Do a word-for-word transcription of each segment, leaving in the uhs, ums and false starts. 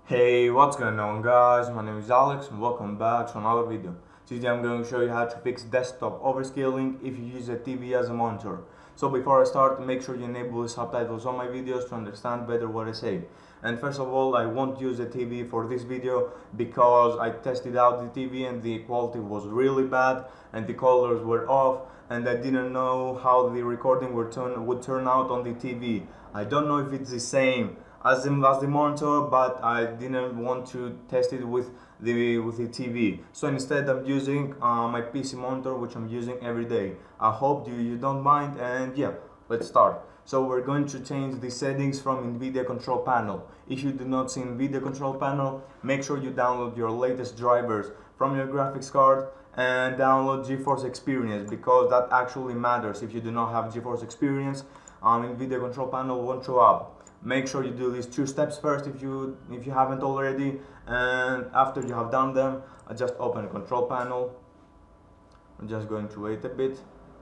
Hey, what's going on guys? My name is Alex and welcome back to another video. Today I'm going to show you how to fix desktop overscaling if you use a T V as a monitor. So before I start, make sure you enable the subtitles on my videos to understand better what I say. And first of all, I won't use a T V for this video because I tested out the T V and the quality was really bad and the colors were off and I didn't know how the recording would turn, would turn out on the T V. I don't know if it's the same as the, as the monitor, but I didn't want to test it with the with the T V. So instead I'm using uh, my P C monitor, which I'm using every day. I hope you, you don't mind, and yeah, let's start. So we're going to change the settings from NVIDIA control panel. If you do not see NVIDIA control panel, make sure you download your latest drivers from your graphics card and download GeForce Experience, because that actually matters. If you do not have GeForce Experience, um, NVIDIA control panel won't show up. Make sure you do these two steps first if you if you haven't already, and after you have done them, I just open the control panel. I'm just going to wait a bit,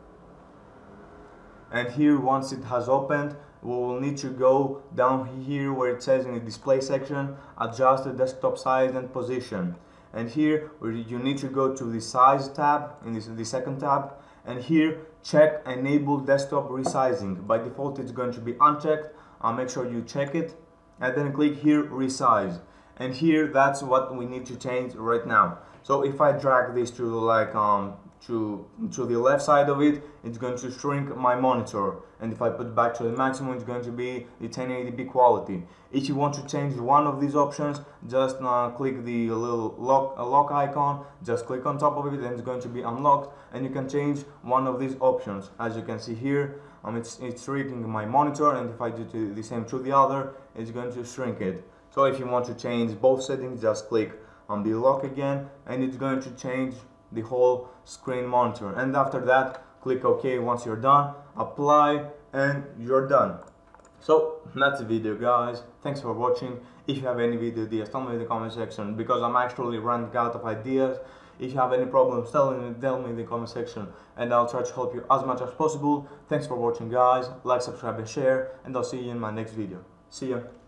and here, once it has opened, we will need to go down here where it says in the display section, adjust the desktop size and position. And here you need to go to the size tab in this the second tab, and here check enable desktop resizing. By default it's going to be unchecked. Uh, make sure you check it and then click here resize, and here that's what we need to change right now. So if I drag this to like um to to the left side of it, it's going to shrink my monitor, and if I put it back to the maximum, it's going to be the ten eighty p quality. If you want to change one of these options, just uh, click the little lock uh, lock icon, just click on top of it and it's going to be unlocked, and you can change one of these options. As you can see here, um, it's, it's shrinking my monitor, and if I do to the same to the other, it's going to shrink it. So if you want to change both settings, just click on the lock again and it's going to change the whole screen monitor, and after that click OK. Once you're done, apply, and you're done. So that's the video guys, thanks for watching. If you have any video ideas, tell me in the comment section, because I'm actually running out of ideas. If you have any problems, tell me, tell me in the comment section and I'll try to help you as much as possible. Thanks for watching guys, like, subscribe and share, and I'll see you in my next video. See ya.